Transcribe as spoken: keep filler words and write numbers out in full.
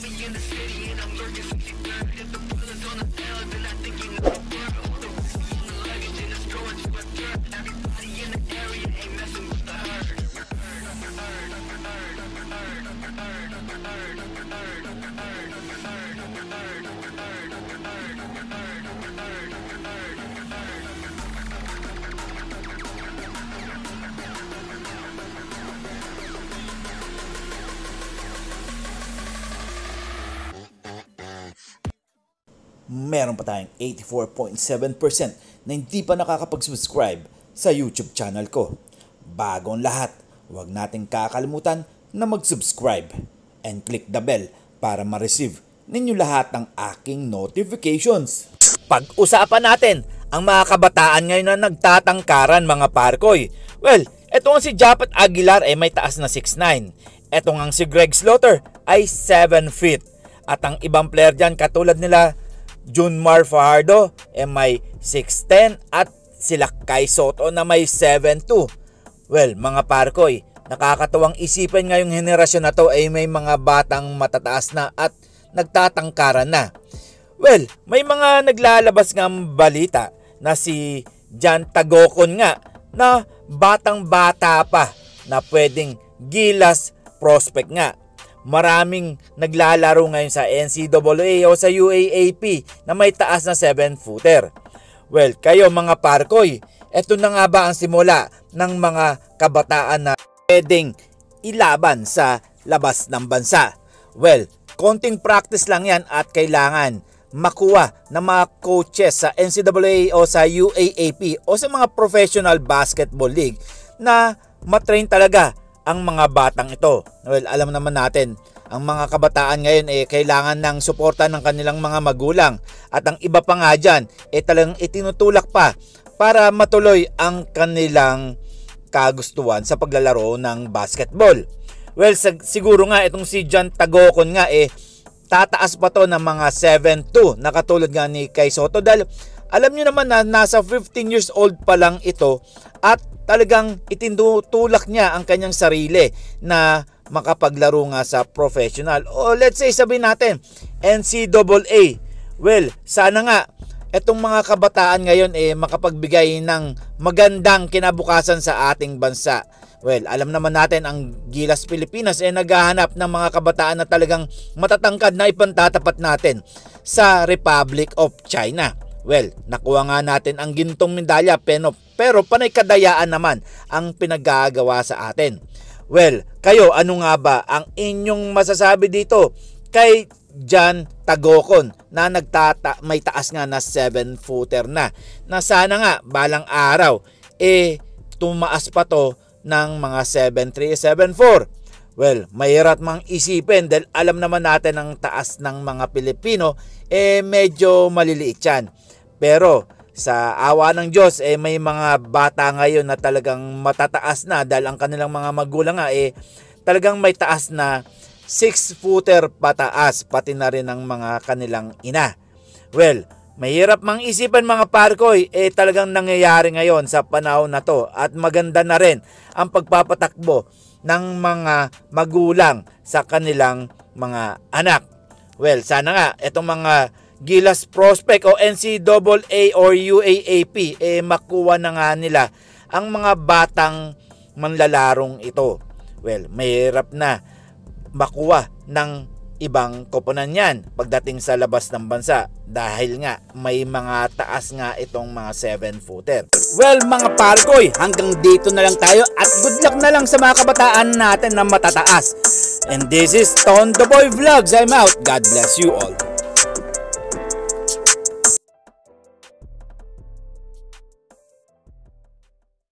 Meron pa tayong eighty-four point seven percent na hindi pa nakakapag-subscribe sa YouTube channel ko. Bagong lahat, huwag nating kakalimutan na mag-subscribe and click the bell para ma-receive ninyo lahat ng aking notifications. Pag-usapan natin ang mga kabataan ngayon na nagtatangkaran, mga parkoy. Well, etong si Japet Aguilar ay may taas na six nine. Etong ang si Greg Slaughter ay seven feet. At ang ibang player dyan katulad nila Junmar Fajardo ay may six ten at sila Kai Soto na may seven two. Well, mga parkoy, nakakatuwang isipin ngayong henerasyon na to ay may mga batang matataas na at nagtatangkaran na. Well, may mga naglalabas ng balita na si Jan Tagokon nga na batang bata pa na pwedeng Gilas prospect nga. Maraming naglalaro ngayon sa N C double A o sa U A A P na may taas na seven footer. Well, kayo mga parkoy, eto na nga ba ang simula ng mga kabataan na pwedeng ilaban sa labas ng bansa? Well, konting practice lang yan at kailangan makuha ng mga coaches sa N C double A o sa U A A P o sa mga professional basketball league na matrain talaga ang mga batang ito. Well, alam naman natin, ang mga kabataan ngayon eh kailangan ng suporta ng kanilang mga magulang. At ang iba pa nga dyan, eh talagang itinutulak pa para matuloy ang kanilang kagustuhan sa paglalaro ng basketball. Well, siguro nga itong si Jan Tagokon nga eh tataas pa to ng mga seven two na katulad nga ni Kai Soto. Dahil alam nyo naman na nasa fifteen years old pa lang ito at talagang itinutulak niya ang kanyang sarili na makapaglaro nga sa professional. O let's say sabihin natin N C double A. Well, sana nga etong mga kabataan ngayon eh makapagbigay ng magandang kinabukasan sa ating bansa. Well, alam naman natin ang Gilas Pilipinas eh naghahanap ng mga kabataan na talagang matatangkad na ipantatapat natin sa Republic of China. Well, nakuha nga natin ang gintong medalya pero, pero panay kadayaan naman ang pinaggagawa sa atin. Well, kayo ano nga ba ang inyong masasabi dito kay Jan Tagokon na nagtata may taas nga na seven footer na na sana nga balang araw eh tumaas pa to ng mga seven three, seven four. Well, mahirap mang isipin dahil alam naman natin ang taas ng mga Pilipino eh medyo maliliit yan. Pero sa awa ng Diyos eh may mga bata ngayon na talagang matataas na dahil ang kanilang mga magulang nga eh talagang may taas na six footer pataas pati na rin ang mga kanilang ina. Well, mahirap mang isipan mga parkoy eh talagang nangyayari ngayon sa panahon na to at maganda na rin ang pagpapatakbo ng mga magulang sa kanilang mga anak. Well, sana nga itong mga Gilas prospect o N C double A or U A A P eh makuha na nga nila ang mga batang manlalarong ito. Well, mahirap na makuha ng ibang koponan yan pagdating sa labas ng bansa dahil nga may mga taas nga itong mga seven footer. Well mga parkoy, hanggang dito na lang tayo at good luck na lang sa mga kabataan natin na matataas. And this is Ton the Boy Vlogs. I'm out. God bless you all.